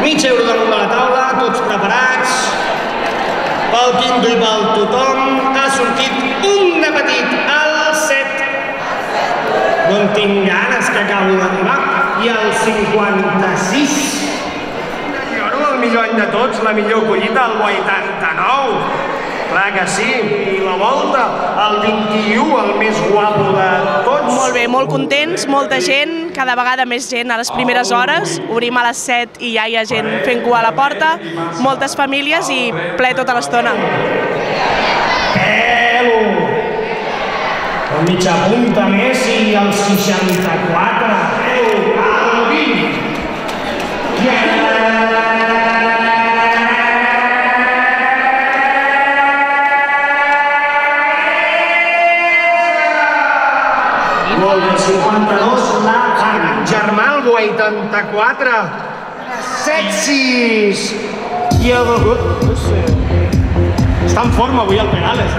Mig euro damunt de la taula, tots preparats. Pel quinto i pel tothom ha sortit un de petit, el 7. No en tinc ganes que acabo d'arribar. I el 56. El millor any de tots, la millor collita, el 89. Clar que sí, i la volta, el 21, el més guapo de tots. Molt bé, molt contents, molta gent, cada vegada més gent a les primeres hores. Obrim a les 7 i ja hi ha gent fent cua a la porta, moltes famílies i ple tota l'estona. Pelo! El mitja punta més i el 64. Pelo, el 20. Molt bé, 52, la Anna. Germà, el 84. 7-6. I el begut, no sé. Està en forma avui el Perales,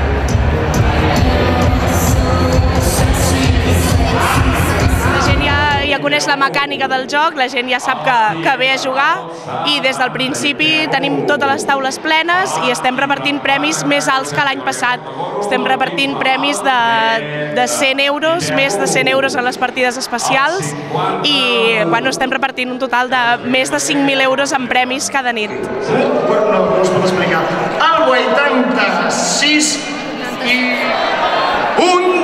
La gent ja coneix la mecànica del joc, la gent ja sap que ve a jugar i des del principi tenim totes les taules plenes i estem repartint premis més alts que l'any passat. Estem repartint premis de 100 euros, més de 100 euros en les partides especials i estem repartint un total de més de 5.000 euros en premis cada nit. No es pot explicar. El 86 i un